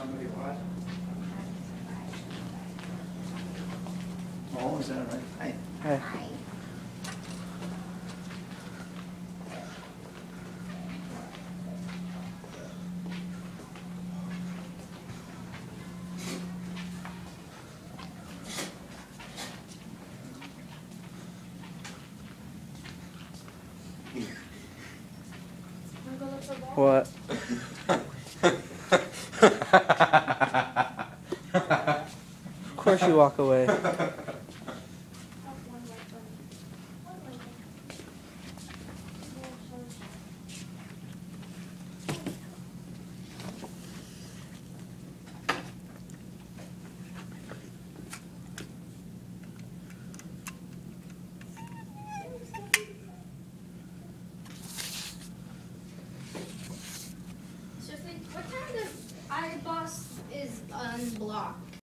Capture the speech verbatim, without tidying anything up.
Somebody what? Oh, is that right? Hi. Hi. Hi. Wanna go look for balls? What? Of course you walk away. Oh, one white bunny. One white bunny. Sophie, what time does iBoss is unblocked?